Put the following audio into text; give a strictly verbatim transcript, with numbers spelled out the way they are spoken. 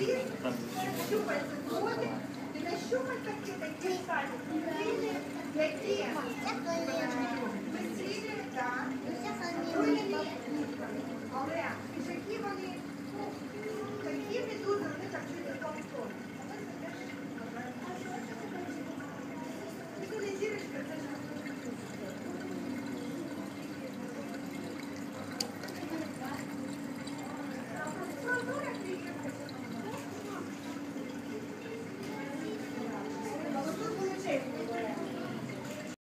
вниз, щупальце входить, і на щупальцях є такі стадії. Які весілля,